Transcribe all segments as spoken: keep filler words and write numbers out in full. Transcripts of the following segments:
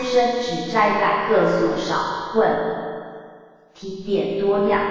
生只摘改个数少，问题点多样。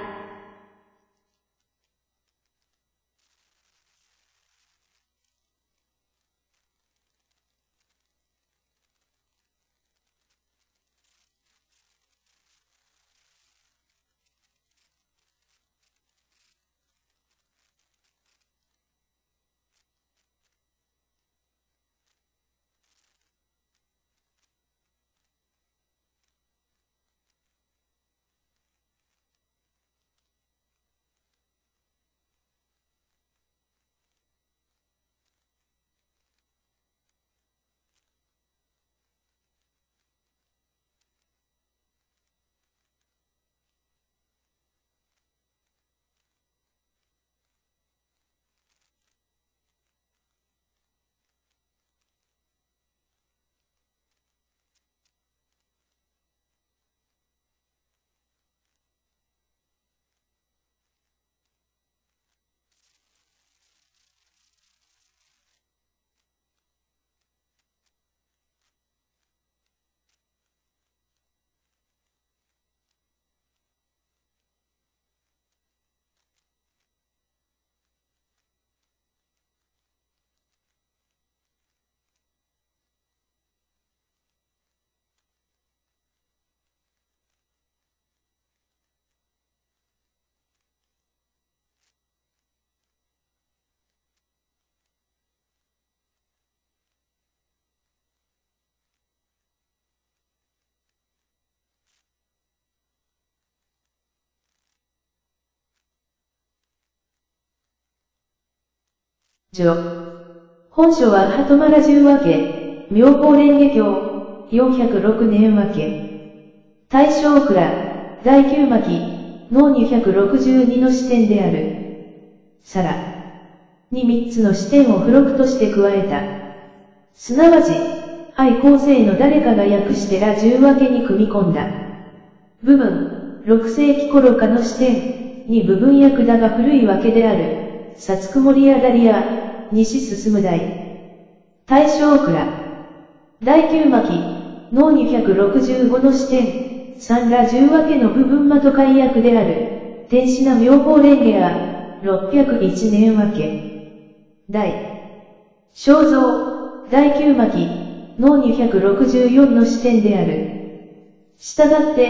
本書は鳩丸十和家、妙法蓮華経、よんひゃくろくねん分け。大正蔵、だいきゅう巻のにひゃくろくじゅうにの視点である。さらにみっつの視点を付録として加えた。すなわち、愛後世の誰かが訳してら十和家に組み込んだ。部分、ろくせいき頃かの視点に部分訳だが古いわけである。さつくもりあだりや、西進大。大正蔵。だいきゅう巻のにひゃくろくじゅうごの視点、三ら十和家の部分まと解訳である。天使な妙法蓮華や、ろっぴゃくいちねん分け。大正蔵。だいきゅう巻のにひゃくろくじゅうよんの視点である。したがって、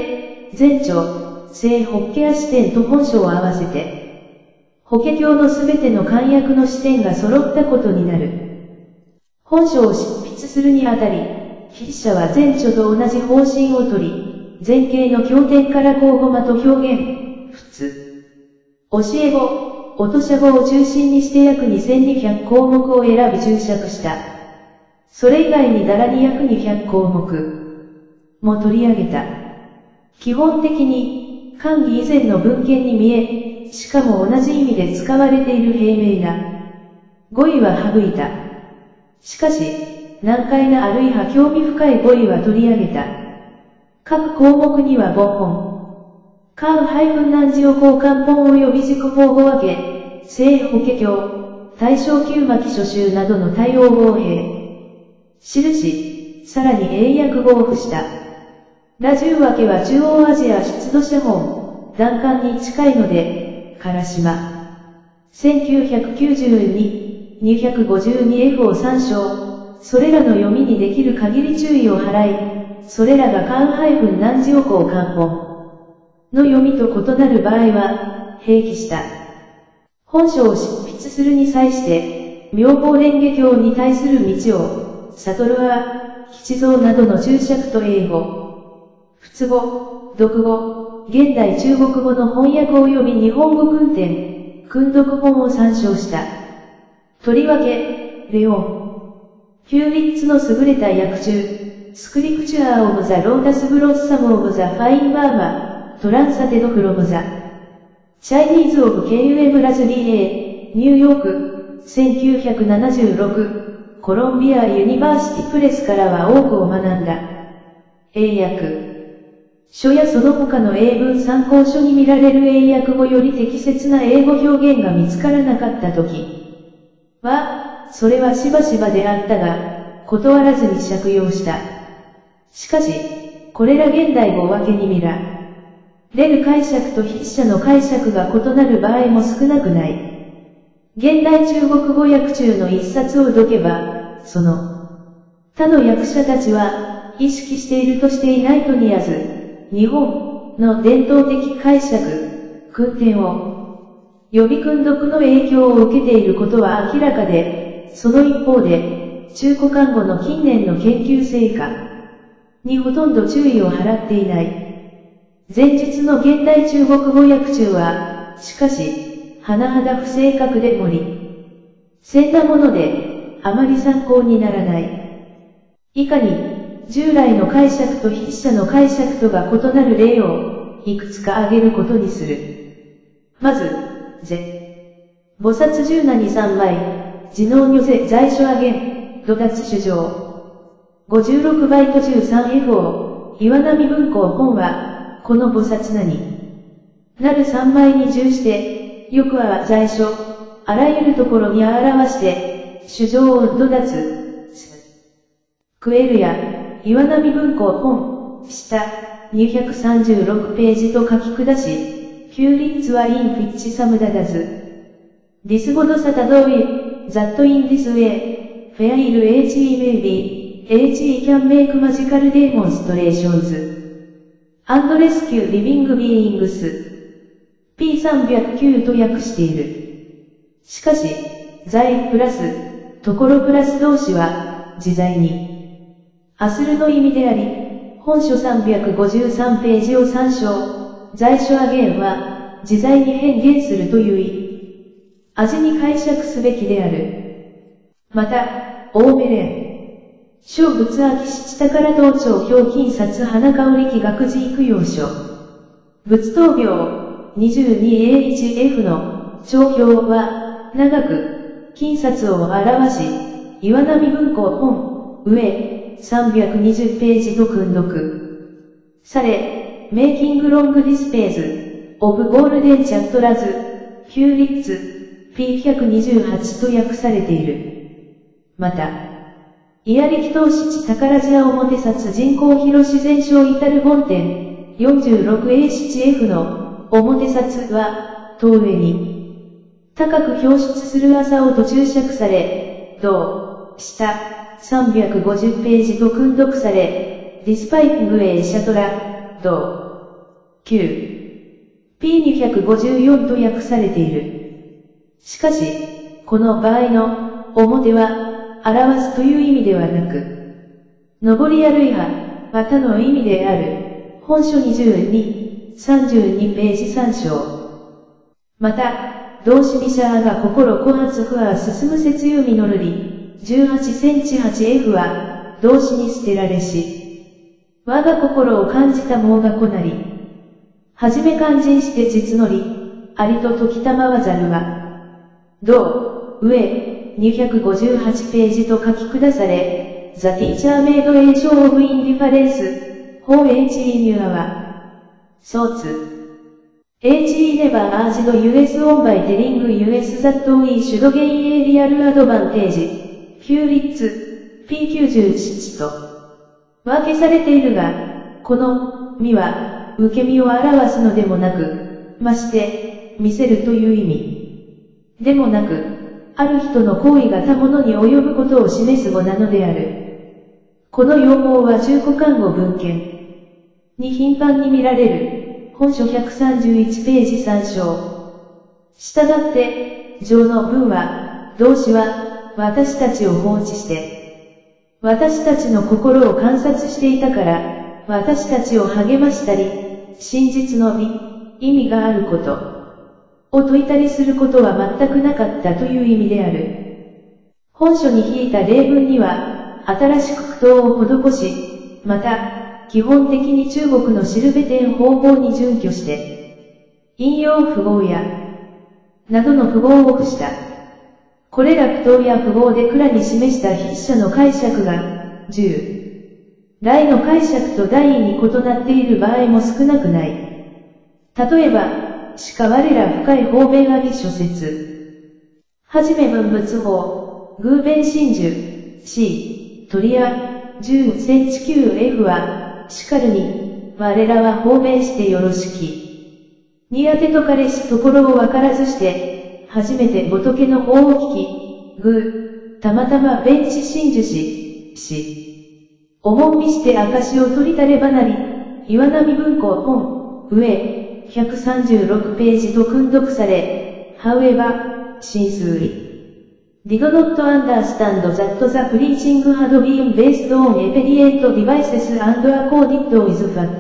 前著、聖法華視点と本書を合わせて、法華経のすべての漢訳の視点が揃ったことになる。本書を執筆するにあたり、筆者は前著と同じ方針をとり、前景の経典から口語まと表現、仏、教え語、落としゃ語を中心にして約にせんにひゃく項目を選び注釈した。それ以外にだらに約にひゃく項目も取り上げた。基本的に、漢儀以前の文献に見え、しかも同じ意味で使われている平明な語彙は省いた。しかし、難解なあるいは興味深い語彙は取り上げた。各項目には梵本、漢俳難字を交換本及び自己法語分け、聖法華経、大正九巻書集などの対応語を併記し、さらに英訳語を付した。羅十和家は中央アジア出土写本、断簡に近いので、唐島。せんきゅうひゃくきゅうじゅうに、にひゃくごじゅうにエフ を参照。それらの読みにできる限り注意を払い、それらが漢俳難字を交換本の読みと異なる場合は、併記した。本書を執筆するに際して、妙法蓮華経に対する道を、悟るは、吉蔵などの注釈と英語、仏語、読語、現代中国語の翻訳及び日本語訓典、訓読本を参照した。とりわけ、レオン、ヒューリッツの優れた訳中、スクリクチュアー・オブ・ザ・ロータス・ブロッサム・オブ・ザ・ファイン・バーマ、トランサテド・フロム・ザ・チャイニーズ・オブ・ケイユエム・ラズリー・エー、ニューヨーク、せんきゅうひゃくななじゅうろく、コロンビア・ユニバーシティ・プレスからは多くを学んだ。英訳。書やその他の英文参考書に見られる英訳語より適切な英語表現が見つからなかったときは、それはしばしばであったが、断らずに借用した。 しかし、これら現代語分けに見られる解釈と筆者の解釈が異なる場合も少なくない。現代中国語訳中の一冊を解けば、その他の訳者たちは意識しているとしていないとにやず、日本の伝統的解釈、訓典を予備訓読の影響を受けていることは明らかで、その一方で、中古漢語の近年の研究成果にほとんど注意を払っていない。前述の現代中国語訳中は、しかし、甚だ不正確で盛りせんなもので、あまり参考にならない。以下に、従来の解釈と筆者の解釈とが異なる例を、いくつか挙げることにする。まず、ぜ。菩薩十なにさんまい、自能如ぜ在所あげん、土脱主上。ごじゅうろくバイト じゅうさんエフオー、岩波文庫本は、この菩薩なになるさんまいに従して、よくは在所、あらゆるところに表して、主上を土脱、す。クエルや、岩波文庫本、下、にひゃくさんじゅうろくページと書き下し、キューリッツはインフィッチサムダダズ。ディスゴドサタドウィ、ザットインディスウェイ、フェアイル エイチイー メイビー、エイチイー キャンメイクマジカルデーモンストレーションズ。アンドレスキューリビングビーイングス。ピーさんびゃくきゅう と訳している。しかし、在プラス、ところプラス動詞は、自在に、あするの意味であり、本書さんびゃくごじゅうさんページを参照、在所あげんは、自在に変幻するという意味に解釈すべきである。また、オーメレン。小仏秋七宝道長表金札花香り気学寺育養書。仏道病。にじゅうにエーいちエフ の帳表は、長く、金札を表し、岩波文庫本、上、さんびゃくにじゅうページと訓読。され、メイキングロングディスペーズ、オブゴールデンチャットラズ、キューリッツ、ピーひゃくにじゅうはち と訳されている。また、イヤリキ投資地宝寺表札人口広自然省至る本店、よんじゅうろくエーななエフ の表札は、当上に、高く表出する朝をと注釈され、同、下、さんびゃくごじゅうページと訓読され、ディスパイングエーシャトラ、同、きゅう、ピーにひゃくごじゅうよん と訳されている。しかし、この場合の、表は、表すという意味ではなく、上りあるいは、またの意味である、本書にじゅうに、さんじゅうにページ参照。また、同志ミシャーが心高圧不は進む節有みのるり、じゅうはちセンチ はちエフ は、同志に捨てられし、我が心を感じたもうがこなり、はじめ肝心して実のり、ありと時たまわざるは、同、上、にひゃくごじゅうはちページと書き下され、The Teacher Made a Show of Indifference, for エイチイー ニュアは、ソーツ。エイチイー never urged ユーエス on by telling ユーエス that we should gain a real advantage, キューリッツ、ピーきゅうじゅうなな と分けされているが、この、みは、受け身を表すのでもなく、まして、見せるという意味。でもなく、ある人の行為が他物に及ぶことを示す語なのである。この用法は中古漢語文献に頻繁に見られる、本書ひゃくさんじゅういちページ参照。したがって、上の文は、動詞は、私たちを放置して、私たちの心を観察していたから、私たちを励ましたり、真実の美、意味があること、を説いたりすることは全くなかったという意味である。本書に引いた例文には、新しく句読を施し、また、基本的に中国のシルベテン方法に準拠して、引用符号や、などの符号を付した。これら句読や符号で蔵に示した筆者の解釈が、従来の解釈と大意に異なっている場合も少なくない。例えば、しか我ら深い方便あり諸説。はじめ文物法、偶弁真珠、C、鳥屋、 じゅっセンチ級 エフ は、しかるに、我らは方便してよろしき。に当てと彼氏ところをわからずして、初めて仏の法を聞き、ぐ、たまたま弁知真珠し、し、おもんびして証を取りたればなり、岩波文庫本、上、ひゃくさんじゅうろくページと訓読され、however、真髄。did not understand that the preaching had been based on expedient devices and accorded with fact,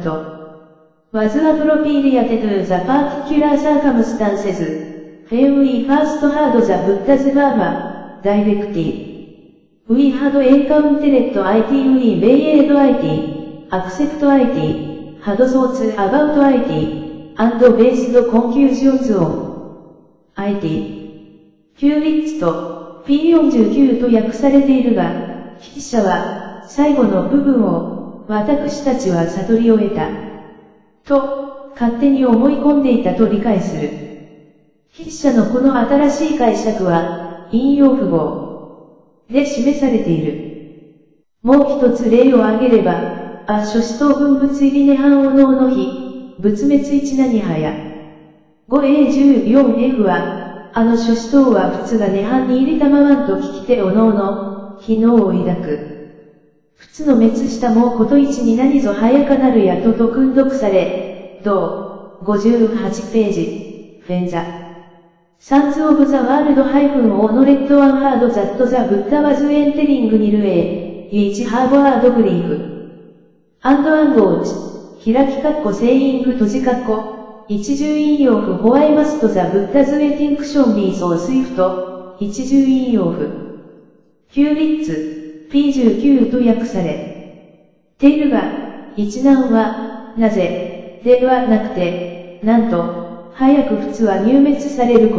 was appropriate to the particular circumstances, when we first heard the Buddha's Dharma, directed. We had encountered it we obeyed it, accept it, had thoughts about it, and based conclusions on it. ヒューリッツと ピーよんじゅうきゅう と訳されているが、筆者は最後の部分を私たちは悟りを得たと勝手に思い込んでいたと理解する。筆者のこの新しい解釈は引用符号で示されている。もう一つ例を挙げれば、あ書子等分物入りネハンおのおの日、仏滅一なにはや。ごエーじゅうよんエフ は、あの書子等は仏が涅槃に入りたまわんと聞きておのおの、非能を抱く。仏の滅したもうこと一に何ぞ早かなるやとと訓読され、同、ごじゅうはちページ、フェンザ。Sons of the world honored one heard that the Buddha was entering Nirvana, each harbored grief. And unwatched, 開き括弧セイング閉じ括弧。一重引用符 Why must the Buddha's attention be so swift? 一重引用符。ヒューリッツ、ピーじゅうきゅう と訳されているが、一難は、なぜ、ではなくて、なんと、早く仏は入滅されること。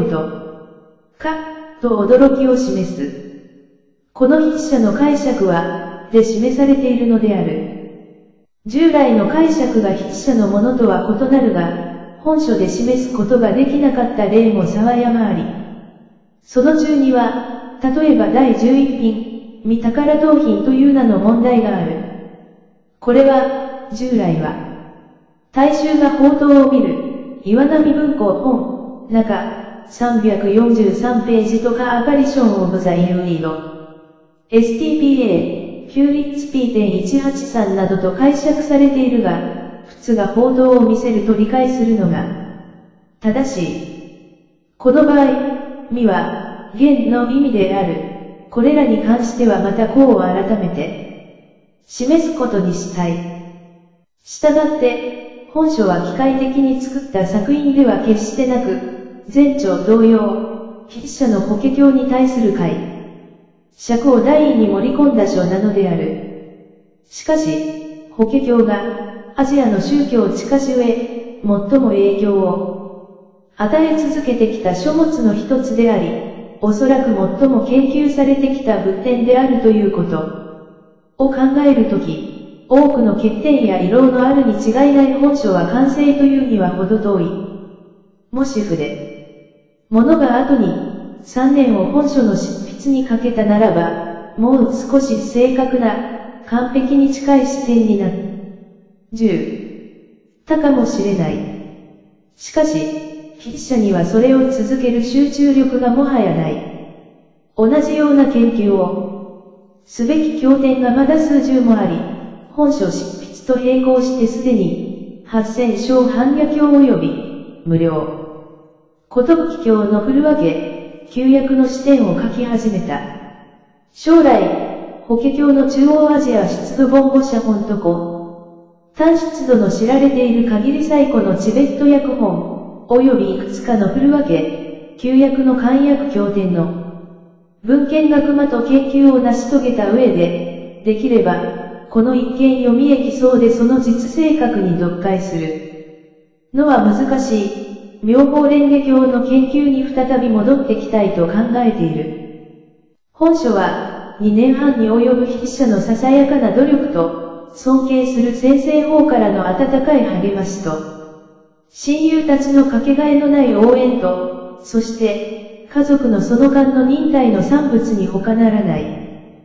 か、と驚きを示す。この筆者の解釈は、で示されているのである。従来の解釈が筆者のものとは異なるが、本書で示すことができなかった例も沢山あり。その中には、例えばだいじゅういっ品、未宝盗品という名の問題がある。これは、従来は、大衆が法灯を見る、岩波文庫本、中、さんびゃくよんじゅうさんページとかアパリションオブザインウィード。エスティーピーエー、ヒューリッツ ピーてんいちはちさん などと解釈されているが、仏が法灯を見せると理解するのが正しい。この場合、身は言の意味である。これらに関してはまたこう改めて示すことにしたい。したがって、本書は機械的に作った作品では決してなく、前著同様、筆者の法華経に対する解釈を大意に盛り込んだ書なのである。しかし、法華経がアジアの宗教地下種へ最も影響を与え続けてきた書物の一つであり、おそらく最も研究されてきた仏典であるということを考えるとき、多くの欠点や遺漏のあるに違いない本書は完成というにはほど遠い。もし筆物が後にさんねんを本書の執筆にかけたならば、もう少し正確な完璧に近い視点になる。じゅうたかもしれない。しかし、筆者にはそれを続ける集中力がもはやない。同じような研究をすべき経典がまだ数十もあり、本書執筆と並行してすでにはっせんしょう般若経及び無料寿経の振るわけ、旧約の視点を書き始めた。将来、法華経の中央アジア出土本語写本とこ、単出土の知られている限り最古のチベット訳本、及びいくつかの振るわけ、旧約の漢訳経典の文献学間と研究を成し遂げた上で、できれば、この一見読みえきそうでその実性格に読解するのは難しい、妙法蓮華経の研究に再び戻ってきたいと考えている。本書は、にねんはんに及ぶ筆者のささやかな努力と、尊敬する先生方からの温かい励ましと、親友たちのかけがえのない応援と、そして、家族のその間の忍耐の産物に他ならない。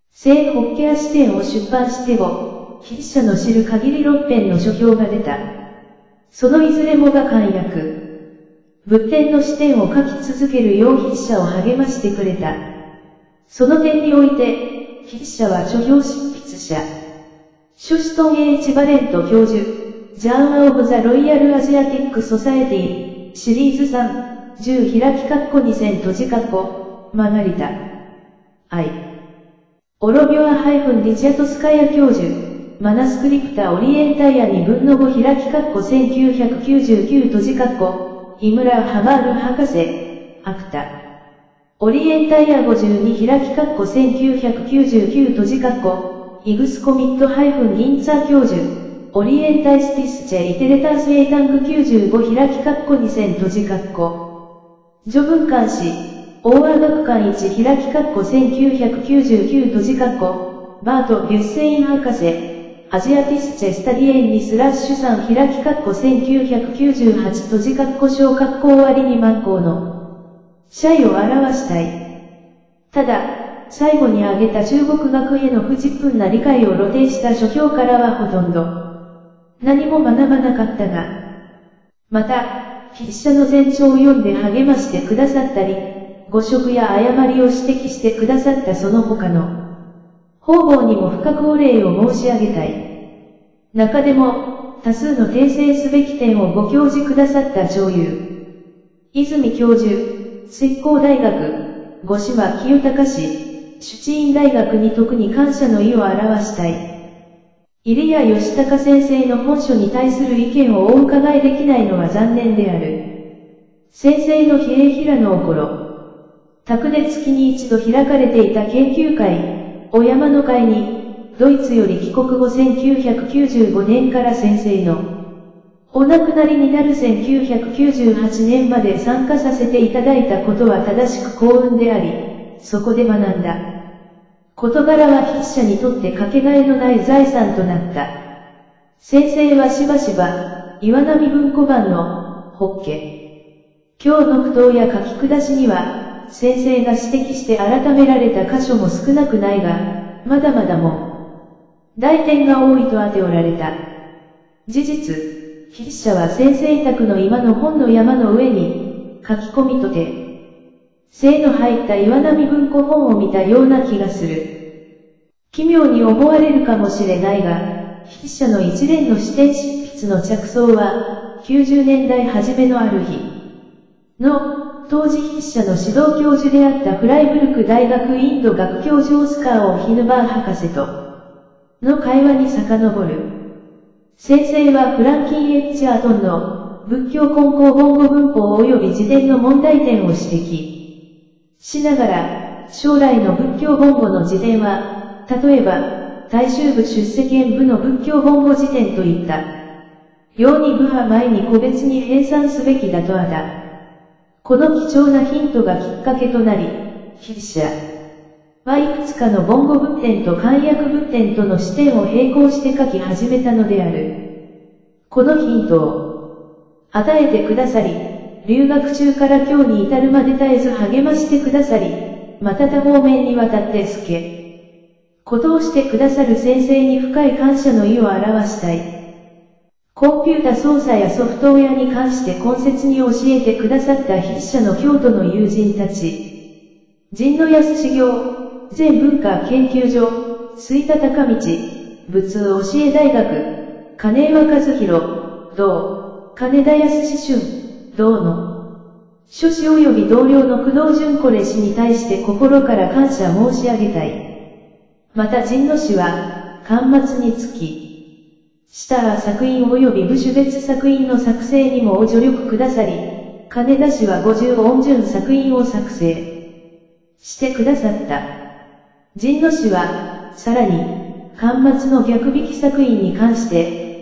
聖ホッケア視点を出版しても、筆者の知る限りろっぺんの書評が出た。そのいずれもが簡約。仏典の視点を書き続けるよう筆者を励ましてくれた。その点において、筆者は書評執筆者。シュストン・エイチ・バレント教授、ジャーン・オブ・ザ・ロイヤル・アジアティック・ソサエティ、シリーズさん、じゅう開き括弧にせん閉じ括弧、マガリタ。愛。オロビョア・ディジャトスカヤ教授、マナスクリプタ・オリエンタイアに分の後開き括弧せんきゅうひゃくきゅうじゅうきゅう閉じ括弧、イムラ・ハマール博士、アクタ。オリエンタイアごじゅうに開き括弧せんきゅうひゃくきゅうじゅうきゅう閉じ括弧、イグスコミット・ギンツァ教授、オリエンタイスティスチェ・イテレタース・エイタングきゅうじゅうご開き括弧にせん閉じ括弧。序文監視、大和学館いち開き括弧せんきゅうひゃくきゅうじゅうきゅう閉じ括弧、バート・ビュッセイン博士、アジアティスチェ・スタディエンにスラッシュさん開き括弧せんきゅうひゃくきゅうじゅうはち閉じ括弧小括弧終わりに満行の謝意を表したい。ただ、最後に挙げた中国学への不十分な理解を露呈した書評からはほとんど何も学ばなかったが、また、筆者の前兆を読んで励ましてくださったり、誤植や誤りを指摘してくださったその他の方々にも深くお礼を申し上げたい。中でも、多数の訂正すべき点をご教示くださった超優。泉教授、浙江大学、五島清隆氏、朱知院大学に特に感謝の意を表したい。入谷義孝先生の本書に対する意見をお伺いできないのは残念である。先生の比叡平のお頃、宅で月に一度開かれていた研究会、お山の会に、ドイツより帰国後せんきゅうひゃくきゅうじゅうごねんから先生のお亡くなりになるせんきゅうひゃくきゅうじゅうはちねんまで参加させていただいたことは正しく幸運であり、そこで学んだ事柄は筆者にとってかけがえのない財産となった。先生はしばしば、岩波文庫版の、法華経の句読や書き下しには、先生が指摘して改められた箇所も少なくないが、まだまだも、大点が多いと当ておられた。事実、筆者は先生宅の今の本の山の上に、書き込みとて、精の入った岩波文庫本を見たような気がする。奇妙に思われるかもしれないが、筆者の一連の視点執筆の着想は、きゅうじゅうねんだい初めのある日の、当時筆者の指導教授であったフライブルク大学インド学教授オスカー・オヒヌバー博士との会話に遡る。先生はフランキン・エッチャートンの仏教根高本語文法及び辞典の問題点を指摘しながら、将来の仏教本語の辞典は、例えば、大衆部出世権部の仏教本語辞典といったように部は前に個別に編纂すべきだとあだ。この貴重なヒントがきっかけとなり、筆者はいくつかの本語仏典と漢訳仏典との視点を並行して書き始めたのである。このヒントを与えてくださり、留学中から今日に至るまで絶えず励ましてくださり、また多方面にわたって助けことをしてくださる先生に深い感謝の意を表したい。コンピュータ操作やソフトウェアに関して根節に教えてくださった筆者の京都の友人たち。神野安志行、全文化研究所、吹田高道、仏教え大学、金岩和弘、同、金田康志俊、同の、書士及び同僚の工藤淳子れ氏に対して心から感謝申し上げたい。また神野氏は、巻末につき、した作品及び部種別作品の作成にもお助力くださり、金田氏はごじゅう音順作品を作成してくださった。神野氏は、さらに、巻末の逆引き作品に関して、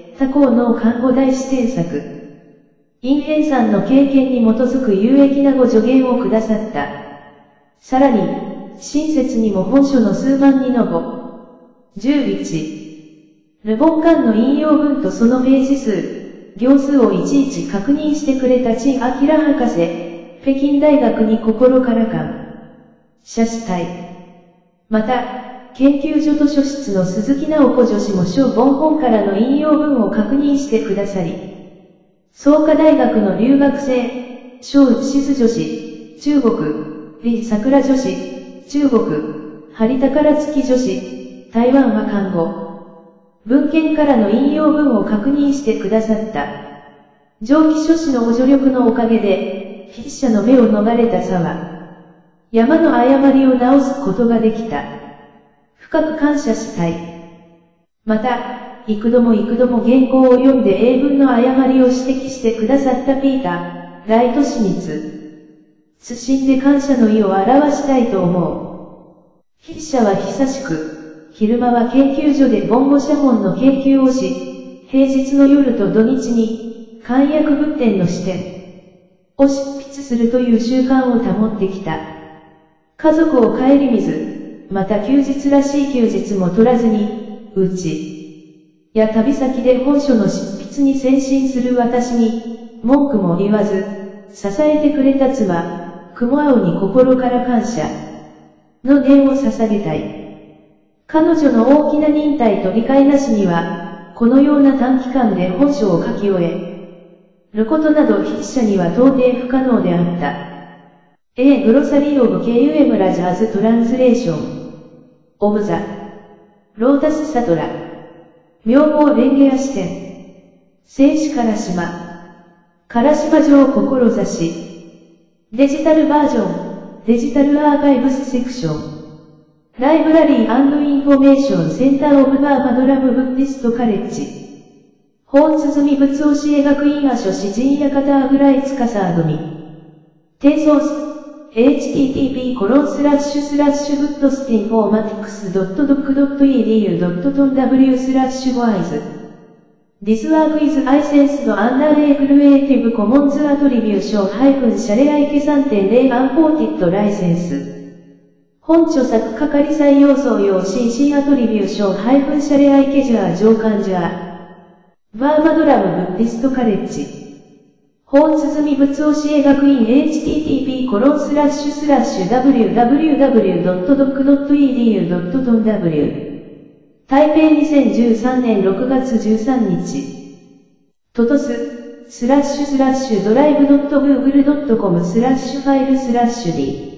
他校の看護大指定作、陰平さんの経験に基づく有益なご助言をくださった。さらに、親切にも本書の数万人のご、じゅういち、ルボン間の引用文とそのページ数、行数をいちいち確認してくれた陳明博士、北京大学に心から感謝したい。また、 研究所図書室の鈴木直子女子も小本本からの引用文を確認してくださり、創価大学の留学生、小内静女子、中国、李桜女子、中国、張宝月女子、台湾は看護。文献からの引用文を確認してくださった。上記書士のご助力のおかげで、筆者の目を逃れた沢。山の誤りを直すことができた。深く感謝したい。また、幾度も幾度も原稿を読んで英文の誤りを指摘してくださったピーター、ライトシミツ。謹んで感謝の意を表したいと思う。筆者は久しく、昼間は研究所でボンゴ写本の研究をし、平日の夜と土日に、漢訳仏典の視点を執筆するという習慣を保ってきた。家族を顧みず、また休日らしい休日も取らずに、うちや旅先で本書の執筆に専心する私に、文句も言わず、支えてくれた妻、雲青に心から感謝の念を捧げたい。彼女の大きな忍耐と理解なしには、このような短期間で本書を書き終えることなど筆者には到底不可能であった。A. グロサリー・オブ・ケーユーエム・ラジャーズ・トランスレーションオブ・ザ・ロータス・サトラ明王蓮華視点静止から島から島上志デジタルバージョンデジタルアーカイブスセクションライブラリー&インフォメーションセンターオブバーマドラム・ブッディスト・カレッジ本鼓仏教え学院阿書詩人館アグライツカサー組低ソースエイチティーティーピーコロンスラッシュスラッシュブッドスティンフォーマティクスドットドックドットイーディーユードットトンダブリュースラッシュワイズ This work is licensed under a Creative Commons Attribution シャレアイケ さんてんゼロ Unported License 本著作係採用総用 シーシー アトリビューションシャレアイケジャー上官ジャーバーマドラムブッディストカレッジ本鼓仏教え学院 エイチティーティーピーコロンスラッシュスラッシュダブリューダブリューダブリュードットドックドットイーディーユードットトンダブリュー台北にせんじゅうさんねんろくがつじゅうさんにちトトススラッシュスラッシュドライブドットグーグルドットコムスラッシュファイルスラッシュ D